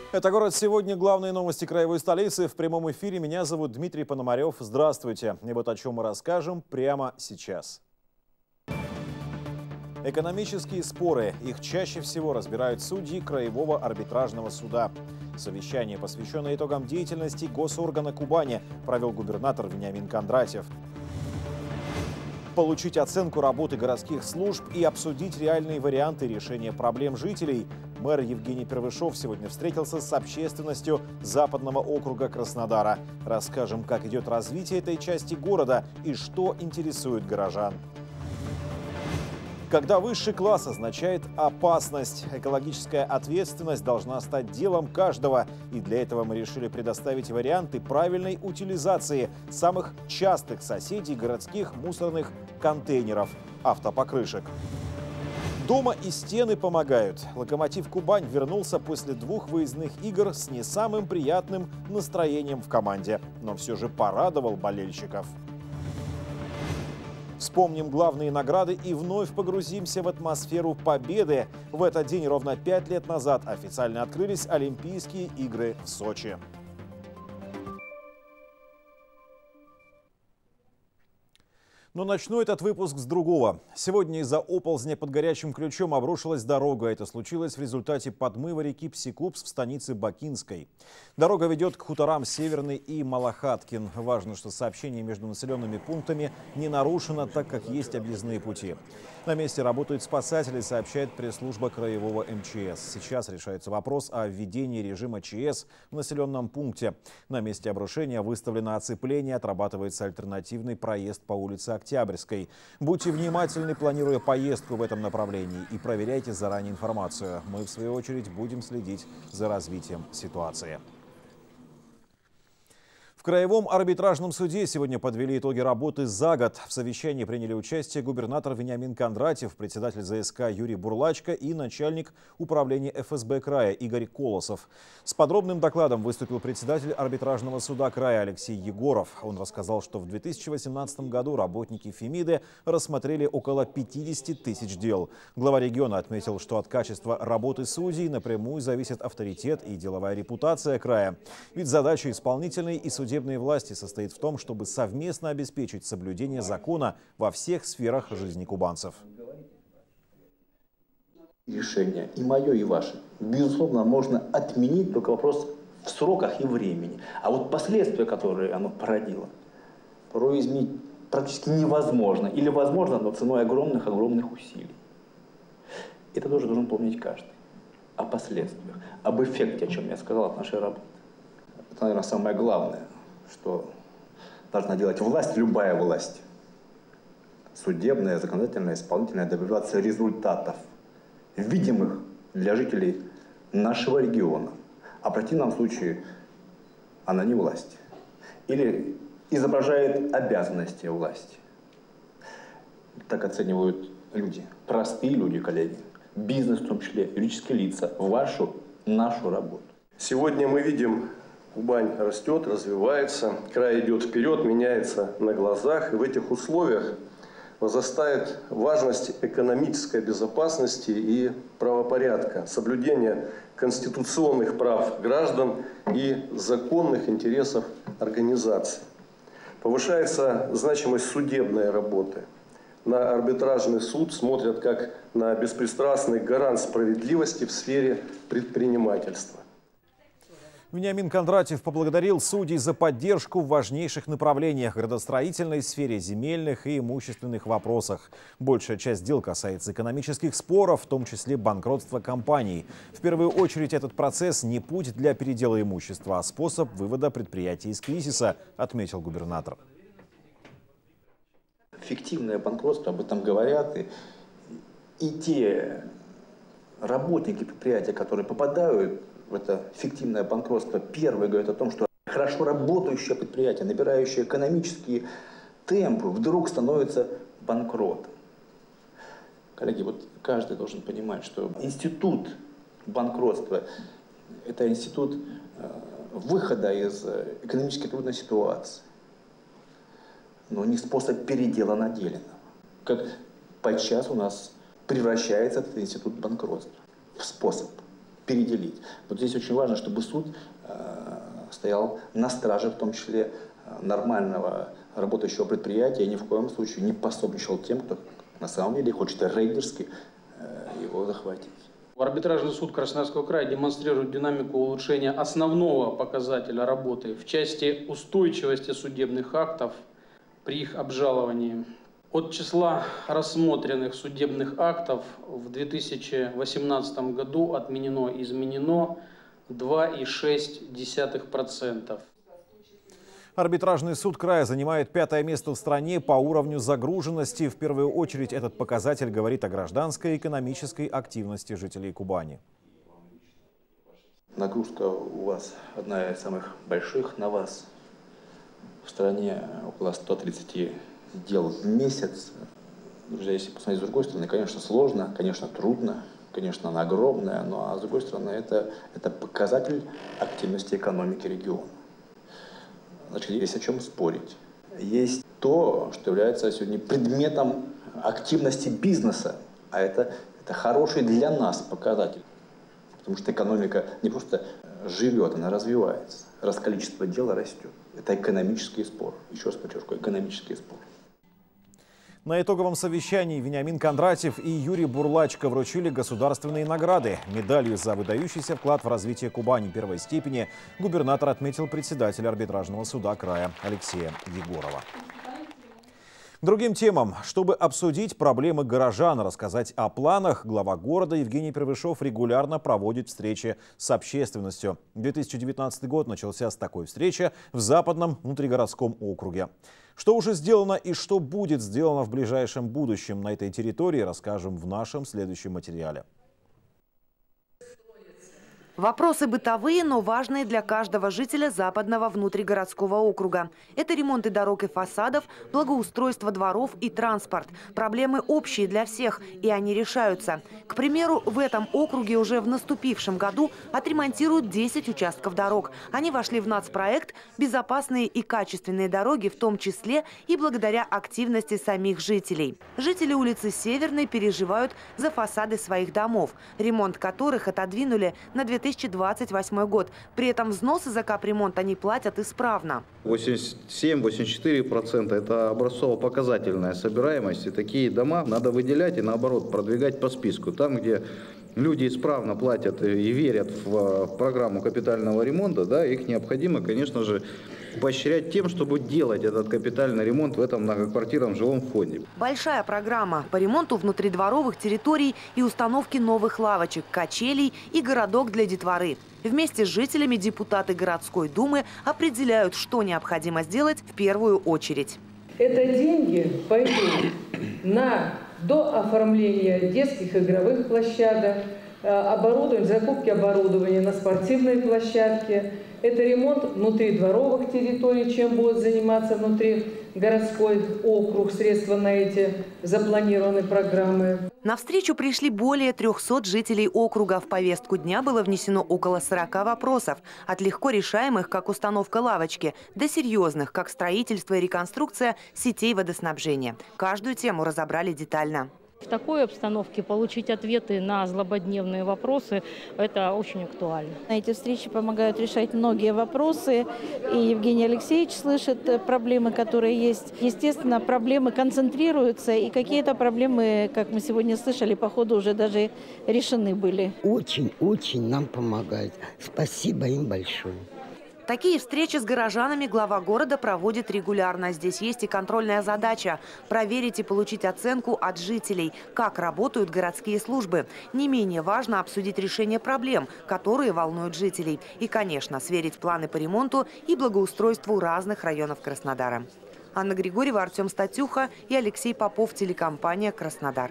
Это «Город сегодня». Главные новости краевой столицы. В прямом эфире. Меня зовут Дмитрий Пономарев. Здравствуйте. И вот о чем мы расскажем прямо сейчас. Экономические споры. Их чаще всего разбирают судьи Краевого арбитражного суда. Совещание, посвященное итогам деятельности госоргана Кубани, провел губернатор Вениамин Кондратьев. Получить оценку работы городских служб и обсудить реальные варианты решения проблем жителей. Мэр Евгений Первышов сегодня встретился с общественностью Западного округа Краснодара. Расскажем, как идет развитие этой части города и что интересует горожан. Когда высший класс означает опасность, экологическая ответственность должна стать делом каждого. И для этого мы решили предоставить варианты правильной утилизации самых частых соседей городских мусорных контейнеров – автопокрышек. Дома и стены помогают. «Локомотив Кубань» вернулся после 2 выездных игр с не самым приятным настроением в команде, но все же порадовал болельщиков. Вспомним главные награды и вновь погрузимся в атмосферу победы. В этот день ровно 5 лет назад официально открылись Олимпийские игры в Сочи. Но начну этот выпуск с другого. Сегодня из-за оползня под горячим ключом обрушилась дорога. Это случилось в результате подмыва реки Псикупс в станице Бакинской. Дорога ведет к хуторам Северный и Малахаткин. Важно, что сообщение между населенными пунктами не нарушено, так как есть объездные пути. На месте работают спасатели, сообщает пресс-служба краевого МЧС. Сейчас решается вопрос о введении режима ЧС в населенном пункте. На месте обрушения выставлено оцепление, отрабатывается альтернативный проезд по улице Октябрьской. Будьте внимательны, планируя поездку в этом направлении, и проверяйте заранее информацию. Мы, в свою очередь, будем следить за развитием ситуации. В Краевом арбитражном суде сегодня подвели итоги работы за год. В совещании приняли участие губернатор Вениамин Кондратьев, председатель ЗСК Юрий Бурлачко и начальник управления ФСБ края Игорь Колосов. С подробным докладом выступил председатель арбитражного суда края Алексей Егоров. Он рассказал, что в 2018 году работники Фемиды рассмотрели около 50 тысяч дел. Глава региона отметил, что от качества работы судей напрямую зависит авторитет и деловая репутация края. Ведь задача исполнительной и судебной власти состоит в том, чтобы совместно обеспечить соблюдение закона во всех сферах жизни кубанцев. Решение и мое, и ваше, безусловно, можно отменить, только вопрос в сроках и времени. А вот последствия, которые оно породило, порой изменить практически невозможно. Или возможно, но ценой огромных усилий. Это тоже должен помнить каждый. О последствиях, об эффекте, о чем я сказал, от нашей работы. Это, наверное, самое главное, что должна делать власть, любая власть, судебная, законодательная, исполнительная, добиваться результатов, видимых для жителей нашего региона. А в противном случае она не власть. Или изображает обязанности власти. Так оценивают люди, простые люди, коллеги, бизнес в том числе, юридические лица, вашу, нашу работу. Сегодня мы видим, Кубань растет, развивается, край идет вперед, меняется на глазах. И в этих условиях возрастает важность экономической безопасности и правопорядка, соблюдения конституционных прав граждан и законных интересов организаций. Повышается значимость судебной работы. На арбитражный суд смотрят как на беспристрастный гарант справедливости в сфере предпринимательства. Вениамин Кондратьев поблагодарил судей за поддержку в важнейших направлениях – градостроительной сфере, земельных и имущественных вопросах. Большая часть дел касается экономических споров, в том числе банкротства компаний. В первую очередь этот процесс не путь для передела имущества, а способ вывода предприятий из кризиса, отметил губернатор. Фиктивное банкротство, об этом говорят, и те работники предприятия, которые попадают в это фиктивное банкротство, первые говорят о том, что хорошо работающее предприятие, набирающее экономические темпы, вдруг становится банкротом. Коллеги, вот каждый должен понимать, что институт банкротства – это институт выхода из экономически трудной ситуации, но не способ передела наделенного. Как подчас у нас превращается этот институт банкротства в способ переделить. Вот здесь очень важно, чтобы суд стоял на страже, в том числе нормального работающего предприятия, и ни в коем случае не пособничал тем, кто на самом деле хочет рейдерски его захватить. Арбитражный суд Краснодарского края демонстрирует динамику улучшения основного показателя работы в части устойчивости судебных актов при их обжаловании. От числа рассмотренных судебных актов в 2018 году отменено и изменено 2,6%. Арбитражный суд края занимает 5-е место в стране по уровню загруженности. В первую очередь этот показатель говорит о гражданской и экономической активности жителей Кубани. Нагрузка у вас одна из самых больших на вас. В стране около 130 дел в месяц. Друзья, если посмотреть с другой стороны, конечно, сложно, конечно, трудно, конечно, она огромная, но с другой стороны, это показатель активности экономики региона. Значит, есть о чем спорить. Есть то, что является сегодня предметом активности бизнеса, а это хороший для нас показатель. Потому что экономика не просто живет, она развивается. Раз количество дел растет. Это экономический спор. Еще раз подчеркиваю, экономический спор. На итоговом совещании Вениамин Кондратьев и Юрий Бурлачко вручили государственные награды. Медалью за выдающийся вклад в развитие Кубани первой степени губернатор отметил председателя арбитражного суда края Алексея Егорова. К другим темам. Чтобы обсудить проблемы горожан, рассказать о планах, глава города Евгений Первышов регулярно проводит встречи с общественностью. 2019 год начался с такой встречи в Западном внутригородском округе. Что уже сделано и что будет сделано в ближайшем будущем на этой территории, расскажем в нашем следующем материале. Вопросы бытовые, но важные для каждого жителя Западного внутригородского округа. Это ремонты дорог и фасадов, благоустройство дворов и транспорт. Проблемы общие для всех, и они решаются. К примеру, в этом округе уже в наступившем году отремонтируют 10 участков дорог. Они вошли в нацпроект «Безопасные и качественные дороги», в том числе и благодаря активности самих жителей. Жители улицы Северной переживают за фасады своих домов, ремонт которых отодвинули на 2028 год. При этом взносы за капремонт они платят исправно. 87-84% – это образцово-показательная собираемость. И такие дома надо выделять и, наоборот, продвигать по списку. Там, где люди исправно платят и верят в программу капитального ремонта, да, их необходимо, конечно же, поощрять тем, чтобы делать этот капитальный ремонт в этом многоквартирном жилом фонде. Большая программа по ремонту внутридворовых территорий и установке новых лавочек, качелей и городок для детворы. Вместе с жителями депутаты городской думы определяют, что необходимо сделать в первую очередь. Это деньги пойдут на дооформление детских игровых площадок, закупки оборудования на спортивной площадке. Это ремонт внутридворовых территорий, чем будет заниматься внутригородской округ, средства на эти запланированные программы. На встречу пришли более 300 жителей округа. В повестку дня было внесено около 40 вопросов. От легко решаемых, как установка лавочки, до серьезных, как строительство и реконструкция сетей водоснабжения. Каждую тему разобрали детально. В такой обстановке получить ответы на злободневные вопросы – это очень актуально. Эти встречи помогают решать многие вопросы. И Евгений Алексеевич слышит проблемы, которые есть. Естественно, проблемы концентрируются. И какие-то проблемы, как мы сегодня слышали, по ходу уже даже решены были. Очень нам помогают. Спасибо им большое. Такие встречи с горожанами глава города проводит регулярно. Здесь есть и контрольная задача – проверить и получить оценку от жителей, как работают городские службы. Не менее важно обсудить решение проблем, которые волнуют жителей. И, конечно, сверить планы по ремонту и благоустройству разных районов Краснодара. Анна Григорьева, Артем Статюха и Алексей Попов, телекомпания «Краснодар».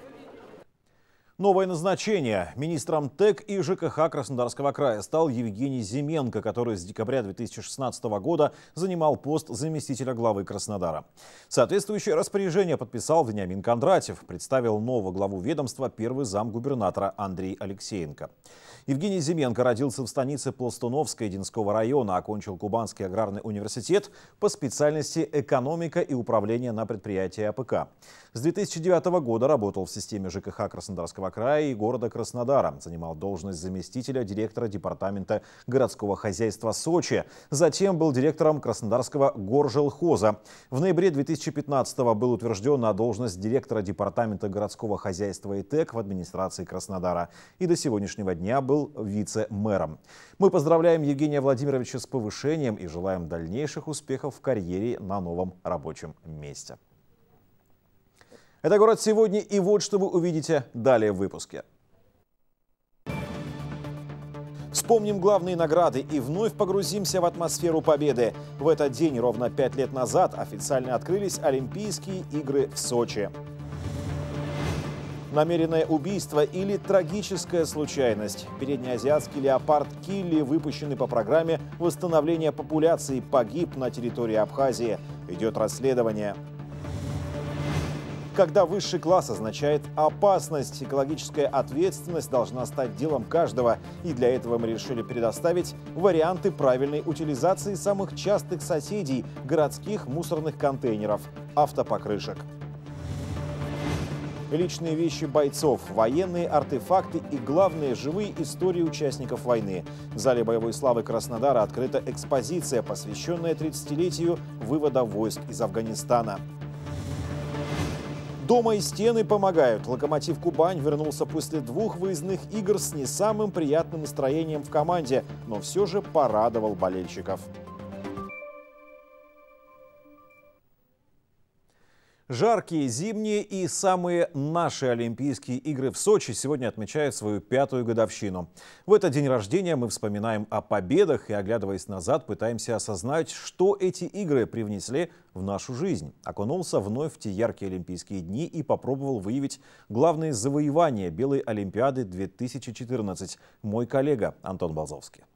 Новое назначение. Министром ТЭК и ЖКХ Краснодарского края стал Евгений Зименко, который с декабря 2016 года занимал пост заместителя главы Краснодара. Соответствующее распоряжение подписал Вениамин Кондратьев. Представил нового главу ведомства первый замгубернатора Андрей Алексеенко. Евгений Зименко родился в станице Пластуновской Единского района, окончил Кубанский аграрный университет по специальности экономика и управление на предприятии АПК. С 2009 года работал в системе ЖКХ Краснодарского Краснодарского края и города Краснодара. Занимал должность заместителя директора департамента городского хозяйства Сочи. Затем был директором Краснодарского горжилхоза. В ноябре 2015-го был утвержден на должность директора департамента городского хозяйства ИТЭК в администрации Краснодара. И до сегодняшнего дня был вице-мэром. Мы поздравляем Евгения Владимировича с повышением и желаем дальнейших успехов в карьере на новом рабочем месте. Это «Город сегодня», и вот что вы увидите далее в выпуске. Вспомним главные награды и вновь погрузимся в атмосферу победы. В этот день ровно 5 лет назад официально открылись Олимпийские игры в Сочи. Намеренное убийство или трагическая случайность. Переднеазиатский леопард Килли, выпущенный по программе восстановления популяции, погиб на территории Абхазии. Идет расследование. Когда высший класс означает опасность, экологическая ответственность должна стать делом каждого. И для этого мы решили предоставить варианты правильной утилизации самых частых соседей городских мусорных контейнеров – автопокрышек. Личные вещи бойцов, военные артефакты и, главные, живые истории участников войны. В зале боевой славы Краснодара открыта экспозиция, посвященная 30-летию вывода войск из Афганистана. Дома и стены помогают. «Локомотив Кубань» вернулся после 2 выездных игр с не самым приятным настроением в команде, но все же порадовал болельщиков. Жаркие, зимние и самые наши Олимпийские игры в Сочи сегодня отмечают свою 5-ю годовщину. В этот день рождения мы вспоминаем о победах и, оглядываясь назад, пытаемся осознать, что эти игры привнесли в нашу жизнь. Окунулся вновь в те яркие Олимпийские дни и попробовал выявить главные завоевания Белой Олимпиады 2014. Мой коллега Антон Балзовский.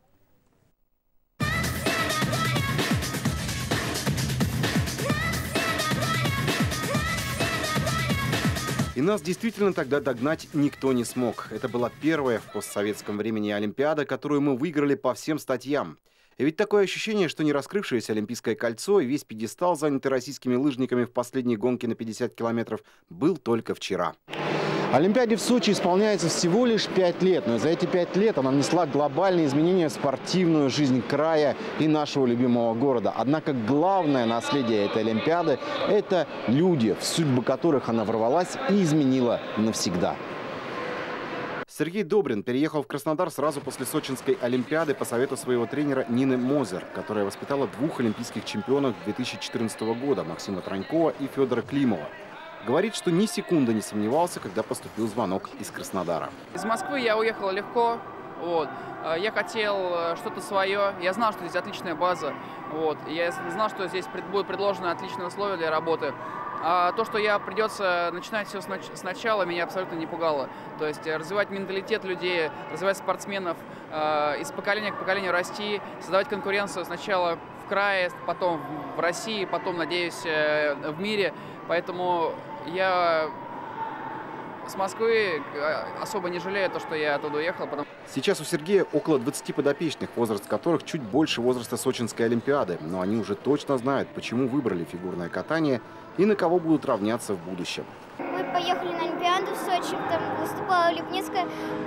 И нас действительно тогда догнать никто не смог. Это была первая в постсоветском времени Олимпиада, которую мы выиграли по всем статьям. И ведь такое ощущение, что не раскрывшееся Олимпийское кольцо и весь пьедестал, занятый российскими лыжниками в последней гонке на 50 километров, был только вчера. Олимпиаде в Сочи исполняется всего лишь 5 лет, но за эти 5 лет она внесла глобальные изменения в спортивную жизнь края и нашего любимого города. Однако главное наследие этой Олимпиады – это люди, в судьбы которых она ворвалась и изменила навсегда. Сергей Добрин переехал в Краснодар сразу после Сочинской Олимпиады по совету своего тренера Нины Мозер, которая воспитала 2 олимпийских чемпионов 2014 года – Максима Тронькова и Федора Климова. Говорит, что ни секунды не сомневался, когда поступил звонок из Краснодара. Из Москвы я уехал легко. Я хотел что-то свое. Я знал, что здесь отличная база. Я знал, что здесь будут предложены отличные условия для работы. А то, что придется начинать все сначала, меня абсолютно не пугало. То есть развивать менталитет людей, развивать спортсменов, из поколения к поколению расти, создавать конкуренцию сначала в крае, потом в России, потом, надеюсь, в мире. Поэтому я с Москвы особо не жалею то, что я оттуда уехал. Сейчас у Сергея около 20 подопечных, возраст которых чуть больше возраста Сочинской Олимпиады. Но они уже точно знают, почему выбрали фигурное катание и на кого будут равняться в будущем. Мы поехали на Олимпиаду в Сочи, там выступала Липницкая.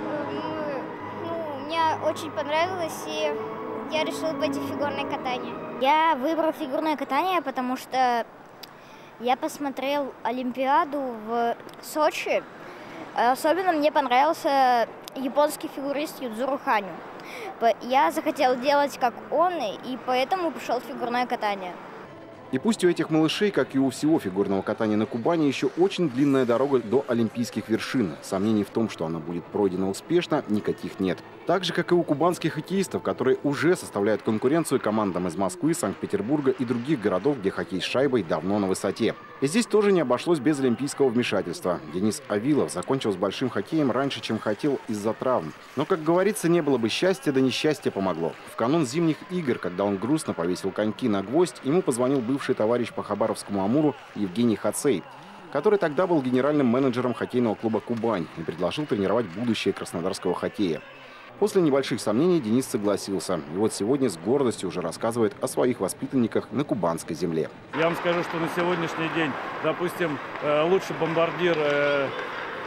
Мне очень понравилось, и я решила пойти в фигурное катание. Я выбрал фигурное катание, потому что я посмотрел Олимпиаду в Сочи. Особенно мне понравился японский фигурист Юдзуру Ханю. Я захотел делать как он, и поэтому пошел в фигурное катание. И пусть у этих малышей, как и у всего фигурного катания на Кубани, еще очень длинная дорога до олимпийских вершин. Сомнений в том, что она будет пройдена успешно, никаких нет. Так же, как и у кубанских хоккеистов, которые уже составляют конкуренцию командам из Москвы, Санкт-Петербурга и других городов, где хоккей с шайбой давно на высоте. И здесь тоже не обошлось без олимпийского вмешательства. Денис Авилов закончил с большим хоккеем раньше, чем хотел, из-за травм. Но, как говорится, не было бы счастья, да несчастье помогло. В канун зимних игр, когда он грустно повесил коньки на гвоздь, ему позвонил бывший товарищ по Хабаровскому Амуру Евгений Хацей, который тогда был генеральным менеджером хоккейного клуба «Кубань» и предложил тренировать будущее краснодарского хоккея. После небольших сомнений Денис согласился. И вот сегодня с гордостью уже рассказывает о своих воспитанниках на кубанской земле. Я вам скажу, что на сегодняшний день, допустим, лучший бомбардир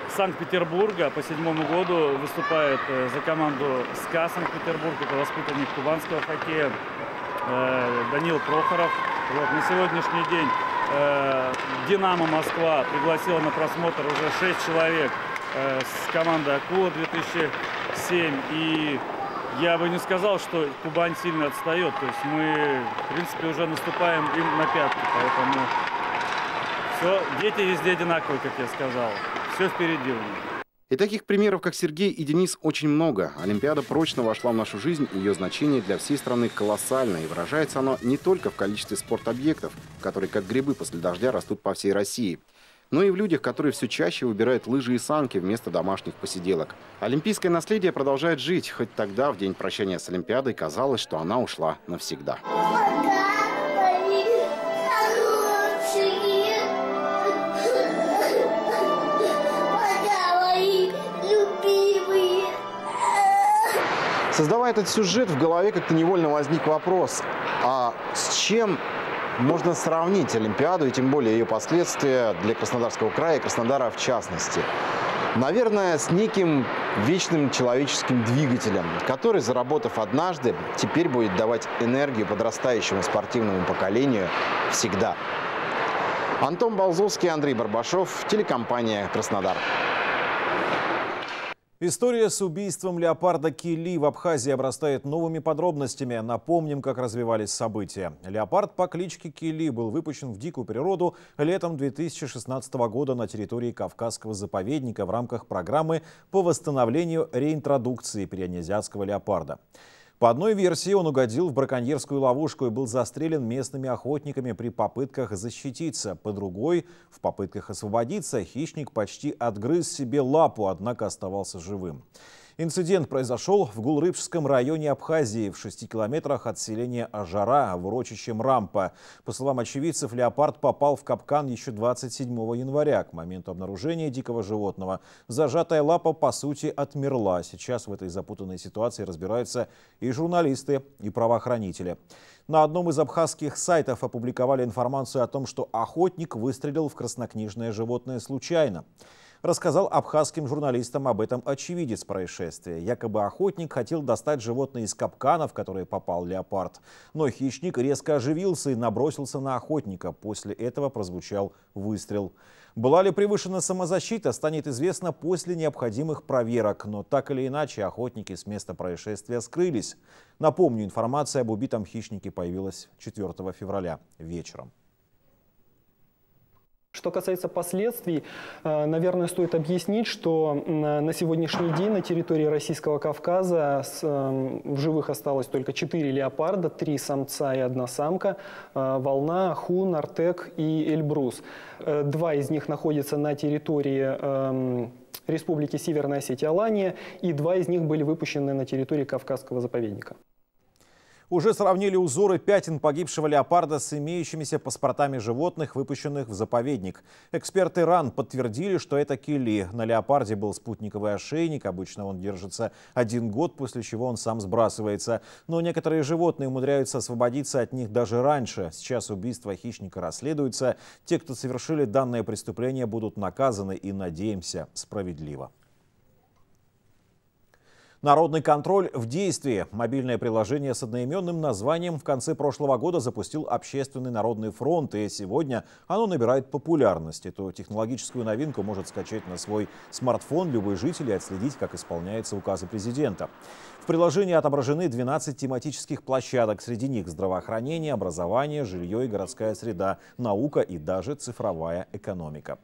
Санкт-Петербурга. По 7-му году выступает за команду СКА Санкт-Петербург. Это воспитанник кубанского хоккея Данил Прохоров. Вот, на сегодняшний день «Динамо Москва» пригласила на просмотр уже 6 человек с команды «Акула-2007». И я бы не сказал, что Кубань сильно отстает. То есть мы, в принципе, уже наступаем им на пятки. Поэтому все, дети везде одинаковые, как я сказал. Все впереди у них. И таких примеров, как Сергей и Денис, очень много. Олимпиада прочно вошла в нашу жизнь, ее значение для всей страны колоссально. И выражается оно не только в количестве спортобъектов, которые как грибы после дождя растут по всей России, но и в людях, которые все чаще выбирают лыжи и санки вместо домашних посиделок. Олимпийское наследие продолжает жить, хоть тогда, в день прощания с Олимпиадой, казалось, что она ушла навсегда. Создавая этот сюжет, в голове как-то невольно возник вопрос, а с чем можно сравнить Олимпиаду и тем более ее последствия для Краснодарского края и Краснодара в частности? Наверное, с неким вечным человеческим двигателем, который, заработав однажды, теперь будет давать энергию подрастающему спортивному поколению всегда. Антон Балзовский, Андрей Барбашов, телекомпания «Краснодар». История с убийством леопарда Кили в Абхазии обрастает новыми подробностями. Напомним, как развивались события. Леопард по кличке Кили был выпущен в дикую природу летом 2016 года на территории Кавказского заповедника в рамках программы по восстановлению реинтродукции пираньезиатского леопарда. По одной версии, он угодил в браконьерскую ловушку и был застрелен местными охотниками при попытках защититься. По другой, в попытках освободиться, хищник почти отгрыз себе лапу, однако оставался живым. Инцидент произошел в Гулрыбшском районе Абхазии, в 6 километрах от селения Ажара в урочище Мрампа. По словам очевидцев, леопард попал в капкан еще 27 января. К моменту обнаружения дикого животного зажатая лапа, по сути, отмерла. Сейчас в этой запутанной ситуации разбираются и журналисты, и правоохранители. На одном из абхазских сайтов опубликовали информацию о том, что охотник выстрелил в краснокнижное животное случайно. Рассказал абхазским журналистам об этом очевидец происшествия. Якобы охотник хотел достать животное из капкана, в который попал леопард. Но хищник резко оживился и набросился на охотника. После этого прозвучал выстрел. Была ли превышена самозащита, станет известно после необходимых проверок. Но так или иначе, охотники с места происшествия скрылись. Напомню, информация об убитом хищнике появилась 4 февраля вечером. Что касается последствий, наверное, стоит объяснить, что на сегодняшний день на территории Российского Кавказа в живых осталось только 4 леопарда, 3 самца и 1 самка, Волна, Хун, Артек и Эльбрус. 2 из них находятся на территории Республики Северная Осетия-Алания, и 2 из них были выпущены на территории Кавказского заповедника. Уже сравнили узоры пятен погибшего леопарда с имеющимися паспортами животных, выпущенных в заповедник. Эксперты РАН подтвердили, что это Кили. На леопарде был спутниковый ошейник. Обычно он держится 1 год, после чего он сам сбрасывается. Но некоторые животные умудряются освободиться от них даже раньше. Сейчас убийство хищника расследуется. Те, кто совершили данное преступление, будут наказаны и, надеемся, справедливо. Народный контроль в действии. Мобильное приложение с одноименным названием в конце прошлого года запустил Общественный народный фронт. И сегодня оно набирает популярность. Эту технологическую новинку может скачать на свой смартфон любой житель и отследить, как исполняются указы президента. В приложении отображены 12 тематических площадок. Среди них здравоохранение, образование, жилье и городская среда, наука и даже цифровая экономика.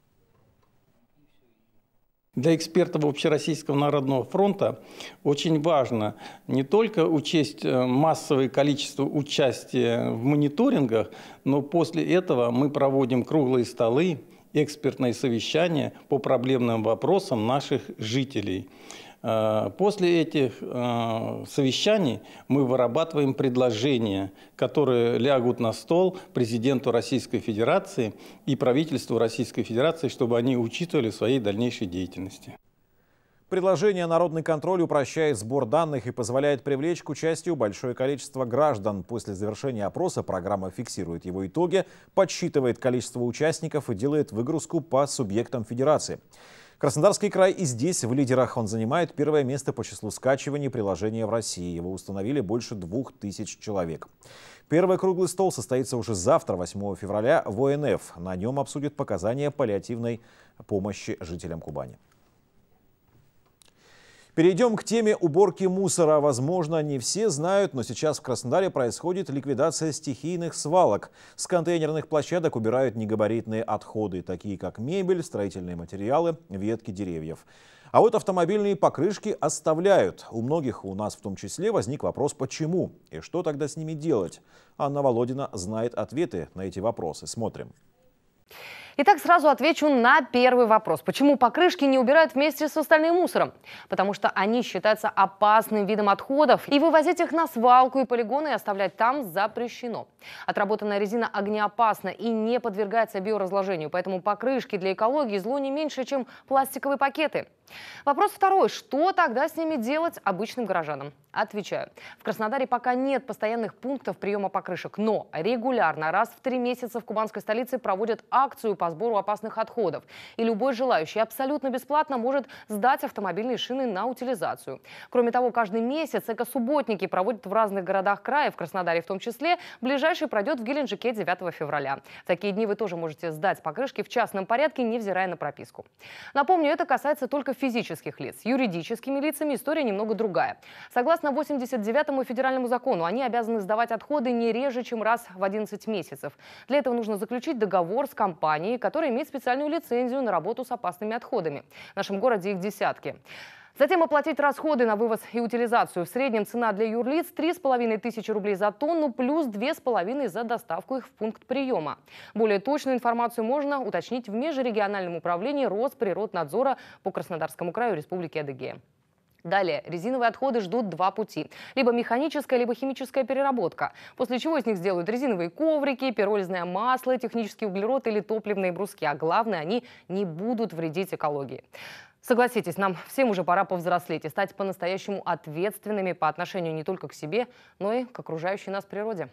Для экспертов Общероссийского народного фронта очень важно не только учесть массовое количество участия в мониторингах, но после этого мы проводим круглые столы, экспертные совещания по проблемным вопросам наших жителей. После этих совещаний мы вырабатываем предложения, которые лягут на стол президенту Российской Федерации и правительству Российской Федерации, чтобы они учитывали в своей дальнейшей деятельности. Приложение «Народный контроль» упрощает сбор данных и позволяет привлечь к участию большое количество граждан. После завершения опроса программа фиксирует его итоги, подсчитывает количество участников и делает выгрузку по субъектам федерации. Краснодарский край и здесь в лидерах. Он занимает первое место по числу скачиваний приложения в России. Его установили больше 2000 человек. Первый круглый стол состоится уже завтра, 8 февраля, в ОНФ. На нем обсудят показания паллиативной помощи жителям Кубани. Перейдем к теме уборки мусора. Возможно, не все знают, но сейчас в Краснодаре происходит ликвидация стихийных свалок. С контейнерных площадок убирают негабаритные отходы, такие как мебель, строительные материалы, ветки деревьев. А вот автомобильные покрышки оставляют. У многих, у нас в том числе, возник вопрос, почему и что тогда с ними делать. Анна Володина знает ответы на эти вопросы. Смотрим. Итак, сразу отвечу на первый вопрос. Почему покрышки не убирают вместе с остальным мусором? Потому что они считаются опасным видом отходов. И вывозить их на свалку и полигоны и оставлять там запрещено. Отработанная резина огнеопасна и не подвергается биоразложению. Поэтому покрышки для экологии зло не меньше, чем пластиковые пакеты. Вопрос второй. Что тогда с ними делать обычным горожанам? Отвечаю. В Краснодаре пока нет постоянных пунктов приема покрышек, но регулярно раз в 3 месяца в кубанской столице проводят акцию по сбору опасных отходов. И любой желающий абсолютно бесплатно может сдать автомобильные шины на утилизацию. Кроме того, каждый месяц экосубботники проводят в разных городах края, в Краснодаре в том числе. Ближайший пройдет в Геленджике 9 февраля. В такие дни вы тоже можете сдать покрышки в частном порядке, невзирая на прописку. Напомню, это касается только физических лиц. Юридическими лицами история немного другая. Согласно 89-му федеральному закону, они обязаны сдавать отходы не реже, чем раз в 11 месяцев. Для этого нужно заключить договор с компанией, которая имеет специальную лицензию на работу с опасными отходами. В нашем городе их десятки. Затем оплатить расходы на вывоз и утилизацию. В среднем цена для юрлиц 3500 рублей за тонну, плюс 2500 за доставку их в пункт приема. Более точную информацию можно уточнить в межрегиональном управлении Росприроднадзора по Краснодарскому краю Республики Адыгея. Далее, резиновые отходы ждут 2 пути. Либо механическая, либо химическая переработка. После чего из них сделают резиновые коврики, пиролизное масло, технический углерод или топливные бруски. А главное, они не будут вредить экологии. Согласитесь, нам всем уже пора повзрослеть и стать по-настоящему ответственными по отношению не только к себе, но и к окружающей нас природе.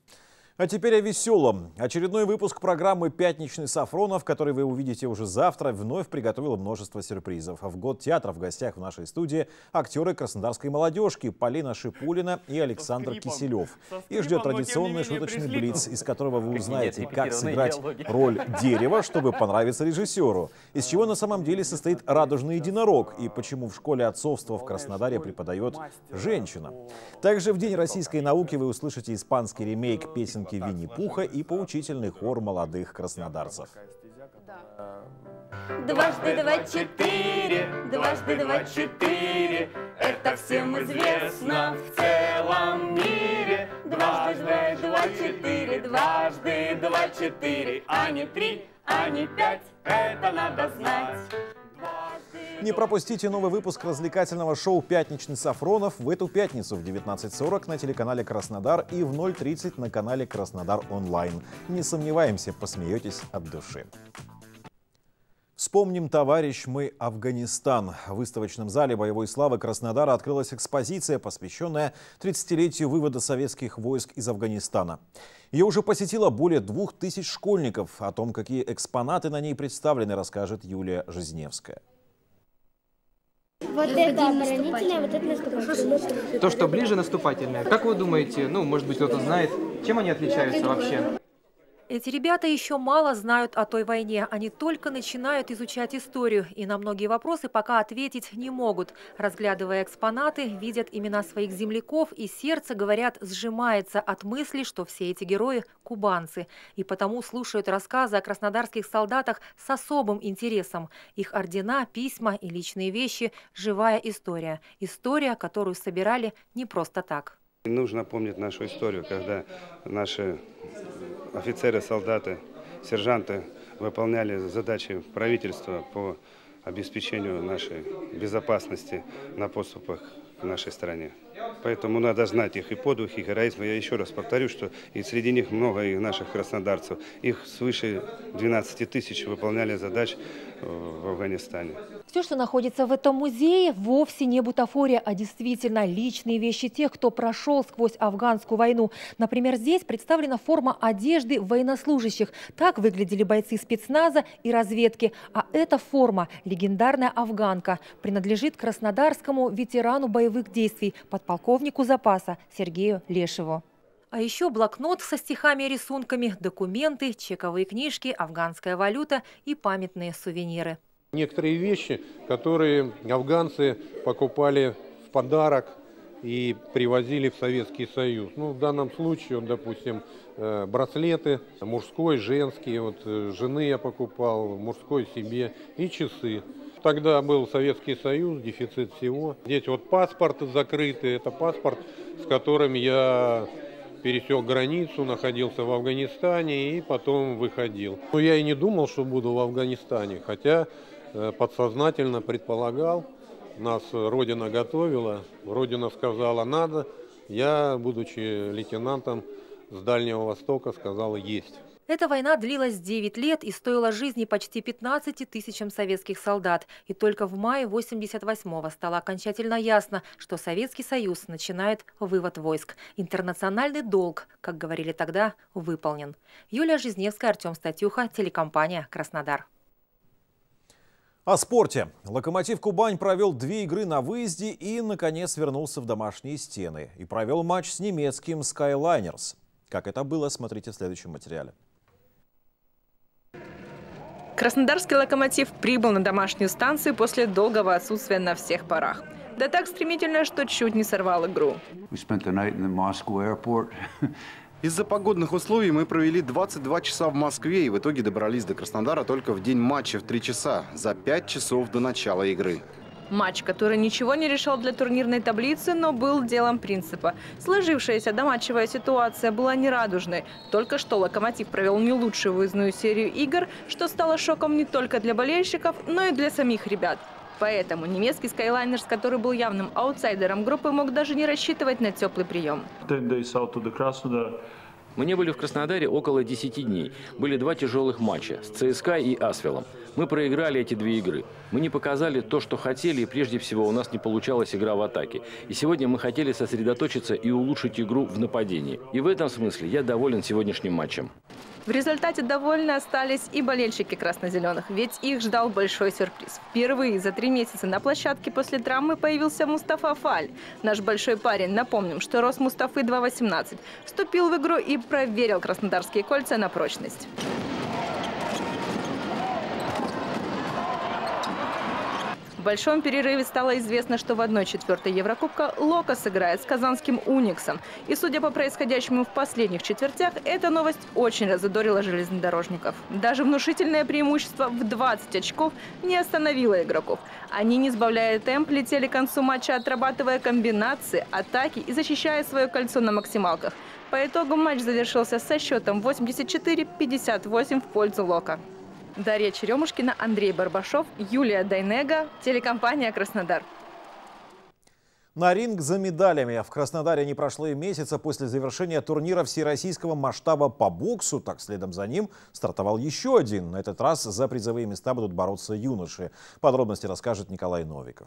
А теперь о веселом. Очередной выпуск программы «Пятничный Сафронов», который вы увидите уже завтра, вновь приготовил множество сюрпризов. В год театра в гостях в нашей студии актеры краснодарской молодежки Полина Шипулина и Александр Киселев. И ждет традиционный шуточный блиц, из которого вы узнаете, как сыграть роль дерева, чтобы понравиться режиссеру. Из чего на самом деле состоит радужный единорог и почему в школе отцовства в Краснодаре преподает женщина. Также в День российской науки вы услышите испанский ремейк песен Винни-Пуха и поучительный хор молодых краснодарцев. Дважды два четыре, дважды два четыре, это всем известно в целом мире. Дважды два четыре, дважды два четыре, а не 3, а не 5, это надо знать. Не пропустите новый выпуск развлекательного шоу «Пятничный Сафронов» в эту пятницу в 19:40 на телеканале «Краснодар» и в 0:30 на канале «Краснодар онлайн». Не сомневаемся, посмеетесь от души. Вспомним, товарищ, мы Афганистан. В выставочном зале боевой славы Краснодара открылась экспозиция, посвященная 30-летию вывода советских войск из Афганистана. Ее уже посетило более 2000 школьников. О том, какие экспонаты на ней представлены, расскажет Юлия Жизневская. Вот это оборонительное, вот это наступательное. То, что ближе, наступательное. Как вы думаете, может быть, кто-то знает, чем они отличаются вообще? Эти ребята еще мало знают о той войне. Они только начинают изучать историю и на многие вопросы пока ответить не могут. Разглядывая экспонаты, видят имена своих земляков, и сердце, говорят, сжимается от мысли, что все эти герои – кубанцы. И потому слушают рассказы о краснодарских солдатах с особым интересом. Их ордена, письма и личные вещи – живая история. История, которую собирали не просто так. Нужно помнить нашу историю, когда наши офицеры, солдаты, сержанты выполняли задачи правительства по обеспечению нашей безопасности на подступах к нашей стране. Поэтому надо знать их и подвиг, и героизм. Я еще раз повторю, что и среди них много и наших краснодарцев. Их свыше 12 тысяч выполняли задачи в Афганистане. Все, что находится в этом музее, вовсе не бутафория, а действительно личные вещи тех, кто прошел сквозь афганскую войну. Например, здесь представлена форма одежды военнослужащих. Так выглядели бойцы спецназа и разведки. А эта форма, легендарная афганка, принадлежит краснодарскому ветерану боевых действий, подполковнику запаса Сергею Лешеву. А еще блокнот со стихами и рисунками, документы, чековые книжки, афганская валюта и памятные сувениры. Некоторые вещи, которые афганцы покупали в подарок и привозили в Советский Союз. Ну, в данном случае, вот, допустим, браслеты, мужской, женский, вот, жены я покупал, мужской себе, и часы. Тогда был Советский Союз, дефицит всего. Здесь вот паспорт закрытый, это паспорт, с которым я пересек границу, находился в Афганистане и потом выходил. Но я и не думал, что буду в Афганистане, хотя подсознательно предполагал, нас Родина готовила, Родина сказала надо, я, будучи лейтенантом с Дальнего Востока, сказал есть. Эта война длилась 9 лет и стоила жизни почти 15 тысячам советских солдат. И только в мае 1988-го стало окончательно ясно, что Советский Союз начинает вывод войск. Интернациональный долг, как говорили тогда, выполнен. Юлия Жизневская, Артем Статюха, телекомпания «Краснодар». О спорте. «Локомотив Кубань» провел 2 игры на выезде и, наконец, вернулся в домашние стены. И провел матч с немецким Skyliners. Как это было, смотрите в следующем материале. Краснодарский «Локомотив» прибыл на домашнюю станцию после долгого отсутствия на всех парах. Да так стремительно, что чуть не сорвал игру. Из-за погодных условий мы провели 22 часа в Москве и в итоге добрались до Краснодара только в день матча в 3 часа, за 5 часов до начала игры. Матч, который ничего не решал для турнирной таблицы, но был делом принципа. Сложившаяся доматчевая ситуация была нерадужной. Только что «Локомотив» провел не лучшую выездную серию игр, что стало шоком не только для болельщиков, но и для самих ребят. Поэтому немецкий Skyliners, который был явным аутсайдером группы, мог даже не рассчитывать на теплый прием. Мы не были в Краснодаре около 10 дней. Были 2 тяжелых матча с ЦСКА и Асвелом. Мы проиграли эти 2 игры. Мы не показали то, что хотели, и прежде всего у нас не получалась игра в атаке. И сегодня мы хотели сосредоточиться и улучшить игру в нападении. И в этом смысле я доволен сегодняшним матчем. В результате довольны остались и болельщики красно-зеленых, ведь их ждал большой сюрприз. Впервые за 3 месяца на площадке после травмы появился Мустафа Фаль. Наш большой парень, напомним, что рост Мустафы 2,18, вступил в игру и проверил краснодарские кольца на прочность. В большом перерыве стало известно, что в 1/4 Еврокубка Локо сыграет с казанским «Униксом». И судя по происходящему в последних четвертях, эта новость очень разодорила железнодорожников. Даже внушительное преимущество в 20 очков не остановило игроков. Они, не сбавляя темп, летели к концу матча, отрабатывая комбинации, атаки и защищая свое кольцо на максималках. По итогу матч завершился со счетом 84-58 в пользу Локо. Дарья Черемушкина, Андрей Барбашов, Юлия Дайнега, телекомпания «Краснодар». На ринг за медалями. В Краснодаре не прошло и месяца после завершения турнира всероссийского масштаба по боксу. Так, следом за ним стартовал еще один. На этот раз за призовые места будут бороться юноши. Подробности расскажет Николай Новиков.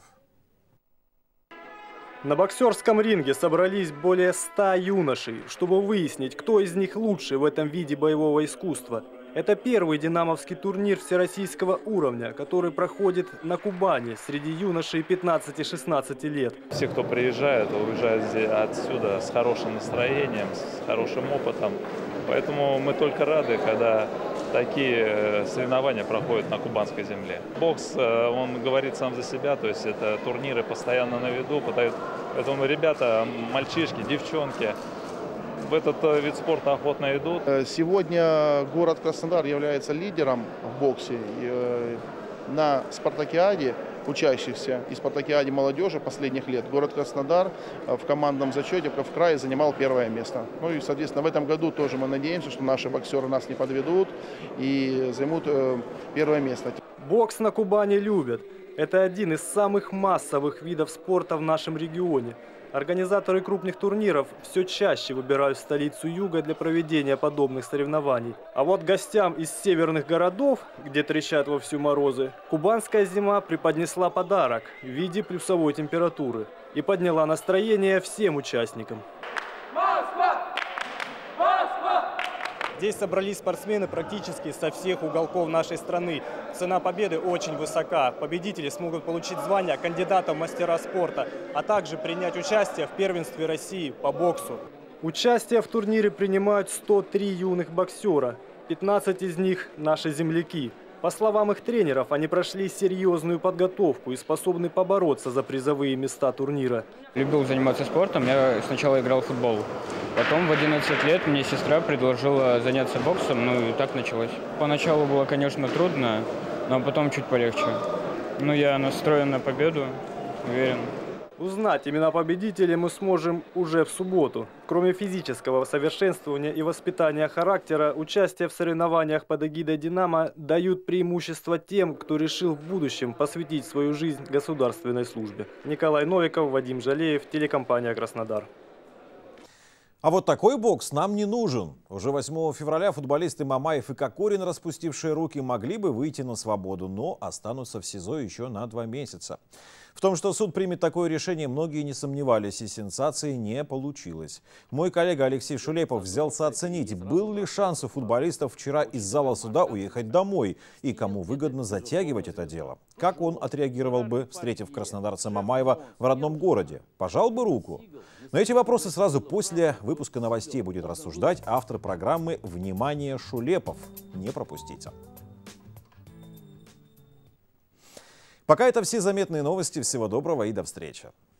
На боксерском ринге собрались более 100 юношей, чтобы выяснить, кто из них лучший в этом виде боевого искусства. Это первый динамовский турнир всероссийского уровня, который проходит на Кубани среди юношей 15-16 лет. Все, кто приезжает, уезжают отсюда с хорошим настроением, с хорошим опытом. Поэтому мы только рады, когда такие соревнования проходят на кубанской земле. Бокс, он говорит сам за себя, то есть это турниры постоянно на виду. Поэтому ребята, мальчишки, девчонки, в этот вид спорта охотно идут. Сегодня город Краснодар является лидером в боксе. На спартакиаде учащихся и спартакиаде молодежи последних лет город Краснодар в командном зачете в крае занимал 1-е место. Ну и, соответственно, в этом году тоже мы надеемся, что наши боксеры нас не подведут и займут 1-е место. Бокс на Кубани любят. Это один из самых массовых видов спорта в нашем регионе. Организаторы крупных турниров все чаще выбирают столицу Юга для проведения подобных соревнований. А вот гостям из северных городов, где трещат вовсю морозы, кубанская зима преподнесла подарок в виде плюсовой температуры и подняла настроение всем участникам. Здесь собрались спортсмены практически со всех уголков нашей страны. Цена победы очень высока. Победители смогут получить звание кандидата в мастера спорта, а также принять участие в первенстве России по боксу. Участие в турнире принимают 103 юных боксера. 15 из них – наши земляки. По словам их тренеров, они прошли серьезную подготовку и способны побороться за призовые места турнира. Любил заниматься спортом. Я сначала играл в футбол. Потом в 11 лет мне сестра предложила заняться боксом, ну и так началось. Поначалу было, конечно, трудно, но потом чуть полегче. Ну, я настроен на победу, уверен. Узнать имена победителей мы сможем уже в субботу. Кроме физического совершенствования и воспитания характера, участие в соревнованиях под эгидой «Динамо» дают преимущество тем, кто решил в будущем посвятить свою жизнь государственной службе. Николай Новиков, Вадим Жалеев, телекомпания «Краснодар». А вот такой бокс нам не нужен. Уже 8 февраля футболисты Мамаев и Кокорин, распустившие руки, могли бы выйти на свободу, но останутся в СИЗО еще на 2 месяца. В том, что суд примет такое решение, многие не сомневались, и сенсации не получилось. Мой коллега Алексей Шулепов взялся оценить, был ли шанс у футболистов вчера из зала суда уехать домой, и кому выгодно затягивать это дело. Как он отреагировал бы, встретив краснодарца Мамаева в родном городе? Пожал бы руку? На эти вопросы сразу после выпуска новостей будет рассуждать автор программы «Внимание, Шулепов». Не пропустите. Пока это все заметные новости. Всего доброго и до встречи.